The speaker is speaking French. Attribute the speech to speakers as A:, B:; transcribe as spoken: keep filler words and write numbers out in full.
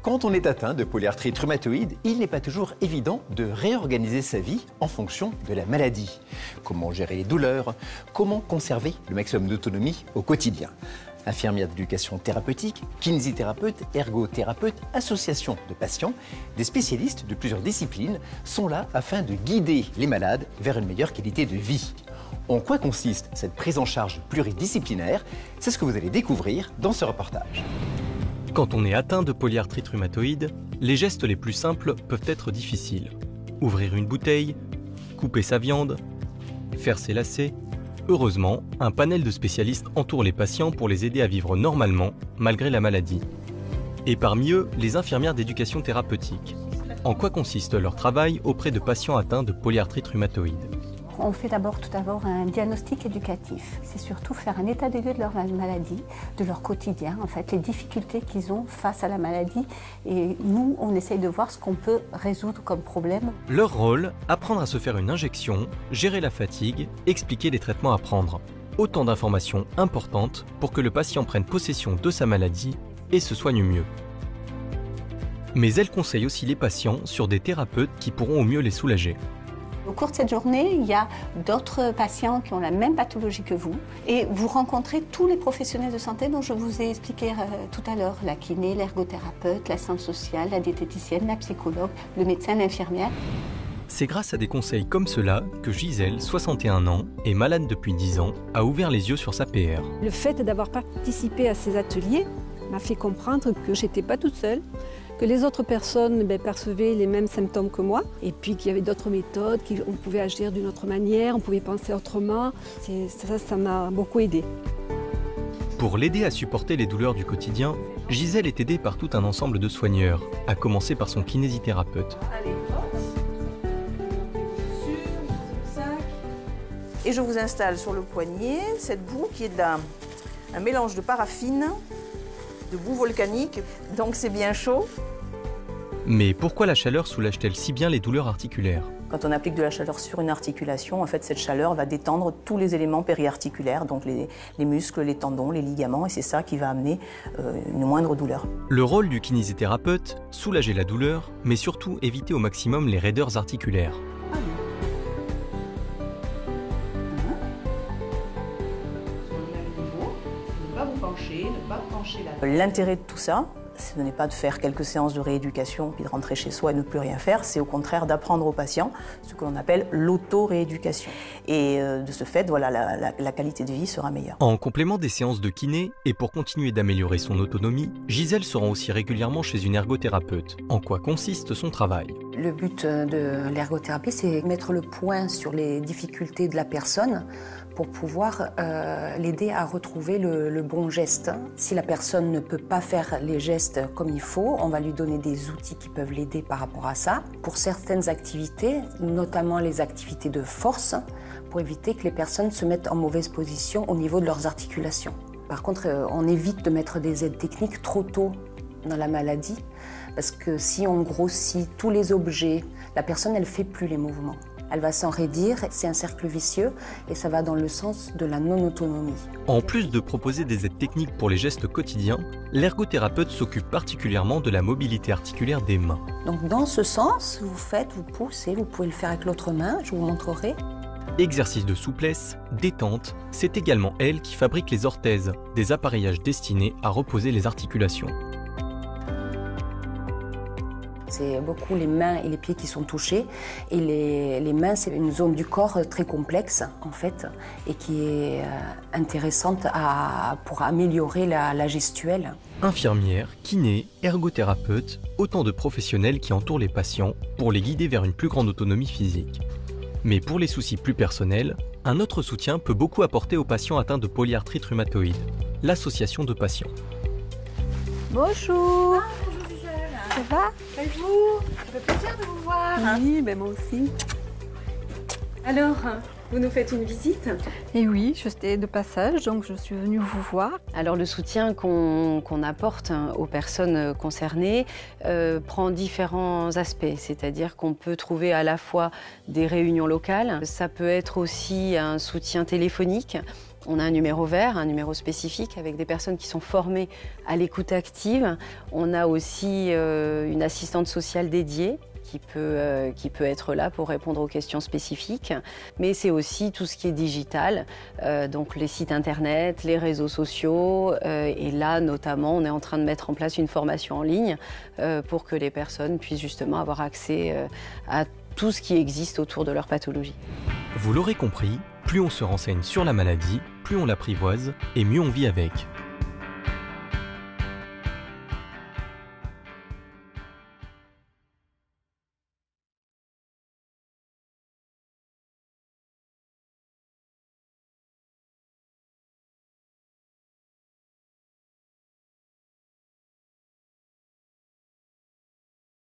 A: Quand on est atteint de polyarthrite rhumatoïde, il n'est pas toujours évident de réorganiser sa vie en fonction de la maladie. Comment gérer les douleurs? Comment conserver le maximum d'autonomie au quotidien? Infirmières d'éducation thérapeutique, kinésithérapeutes, ergothérapeutes, associations de patients, des spécialistes de plusieurs disciplines sont là afin de guider les malades vers une meilleure qualité de vie. En quoi consiste cette prise en charge pluridisciplinaire? C'est ce que vous allez découvrir dans ce reportage.
B: Quand on est atteint de polyarthrite rhumatoïde, les gestes les plus simples peuvent être difficiles. Ouvrir une bouteille, couper sa viande, faire ses lacets. Heureusement, un panel de spécialistes entoure les patients pour les aider à vivre normalement, malgré la maladie. Et parmi eux, les infirmières d'éducation thérapeutique. En quoi consiste leur travail auprès de patients atteints de polyarthrite rhumatoïde?
C: On fait d'abord tout d'abord un diagnostic éducatif. C'est surtout faire un état des lieux de leur maladie, de leur quotidien, en fait, les difficultés qu'ils ont face à la maladie. Et nous, on essaye de voir ce qu'on peut résoudre comme problème.
B: Leur rôle, apprendre à se faire une injection, gérer la fatigue, expliquer les traitements à prendre. Autant d'informations importantes pour que le patient prenne possession de sa maladie et se soigne mieux. Mais elle conseille aussi les patients sur des thérapeutes qui pourront au mieux les soulager.
C: Au cours de cette journée, il y a d'autres patients qui ont la même pathologie que vous et vous rencontrez tous les professionnels de santé dont je vous ai expliqué euh, tout à l'heure, la kiné, l'ergothérapeute, l'assistante sociale, la diététicienne, la psychologue, le médecin, l'infirmière.
B: C'est grâce à des conseils comme cela que Gisèle, soixante et un ans, et malade depuis dix ans, a ouvert les yeux sur sa P R.
D: Le fait d'avoir participé à ces ateliers m'a fait comprendre que j'étais pas toute seule, que les autres personnes ben, percevaient les mêmes symptômes que moi, et puis qu'il y avait d'autres méthodes, qu'on pouvait agir d'une autre manière, on pouvait penser autrement. Ça, ça m'a beaucoup aidée.
B: Pour l'aider à supporter les douleurs du quotidien, Gisèle est aidée par tout un ensemble de soigneurs, à commencer par son kinésithérapeute.
E: Allez, et je vous installe sur le poignet cette boue qui est un, un mélange de paraffine, de boue volcanique, donc c'est bien chaud.
B: Mais pourquoi la chaleur soulage-t-elle si bien les douleurs articulaires?
E: Quand on applique de la chaleur sur une articulation, en fait, cette chaleur va détendre tous les éléments périarticulaires, donc les, les muscles, les tendons, les ligaments, et c'est ça qui va amener euh, une moindre douleur.
B: Le rôle du kinésithérapeute, soulager la douleur, mais surtout éviter au maximum les raideurs articulaires.
E: L'intérêt de tout ça, ce n'est pas de faire quelques séances de rééducation puis de rentrer chez soi et ne plus rien faire, c'est au contraire d'apprendre aux patients ce que l'on appelle l'auto-rééducation. Et euh, de ce fait, voilà, la, la, la qualité de vie sera meilleure.
B: En complément des séances de kiné, et pour continuer d'améliorer son autonomie, Gisèle se rend aussi régulièrement chez une ergothérapeute. En quoi consiste son travail?
F: Le but de l'ergothérapie, c'est mettre le point sur les difficultés de la personne pour pouvoir euh, l'aider à retrouver le, le bon geste. Si la personne ne peut pas faire les gestes comme il faut, on va lui donner des outils qui peuvent l'aider par rapport à ça. Pour certaines activités, notamment les activités de force, pour éviter que les personnes se mettent en mauvaise position au niveau de leurs articulations. Par contre, euh, on évite de mettre des aides techniques trop tôt dans la maladie, parce que si on grossit tous les objets, la personne, elle ne fait plus les mouvements. Elle va s'enraidir, c'est un cercle vicieux et ça va dans le sens de la non-autonomie.
B: En plus de proposer des aides techniques pour les gestes quotidiens, l'ergothérapeute s'occupe particulièrement de la mobilité articulaire des mains.
F: Donc dans ce sens, vous faites, vous poussez, vous pouvez le faire avec l'autre main, je vous montrerai.
B: Exercice de souplesse, détente, c'est également elle qui fabrique les orthèses, des appareillages destinés à reposer les articulations.
F: C'est beaucoup les mains et les pieds qui sont touchés. Et les, les mains, c'est une zone du corps très complexe, en fait, et qui est euh, intéressante à, pour améliorer la, la gestuelle.
B: Infirmière, kiné, ergothérapeute, autant de professionnels qui entourent les patients pour les guider vers une plus grande autonomie physique. Mais pour les soucis plus personnels, un autre soutien peut beaucoup apporter aux patients atteints de polyarthrite rhumatoïde, l'association de patients.
D: Bonjour.
G: Ah, bonjour Gisèle.
D: Ça va?
G: Et vous? Ça fait plaisir de vous voir.
D: Oui, ben moi aussi.
G: Alors, vous nous faites une visite?
D: Et oui, j'étais de passage, donc je suis venue vous voir.
H: Alors le soutien qu'on qu'on apporte aux personnes concernées euh, prend différents aspects, c'est-à-dire qu'on peut trouver à la fois des réunions locales, ça peut être aussi un soutien téléphonique, On a un numéro vert, un numéro spécifique avec des personnes qui sont formées à l'écoute active. On a aussi euh, une assistante sociale dédiée qui peut, euh, qui peut être là pour répondre aux questions spécifiques. Mais c'est aussi tout ce qui est digital, euh, donc les sites internet, les réseaux sociaux. Euh, et là, notamment, on est en train de mettre en place une formation en ligne euh, pour que les personnes puissent justement avoir accès euh, à tout ce qui existe autour de leur pathologie.
B: Vous l'aurez compris, plus on se renseigne sur la maladie, plus on l'apprivoise et mieux on vit avec.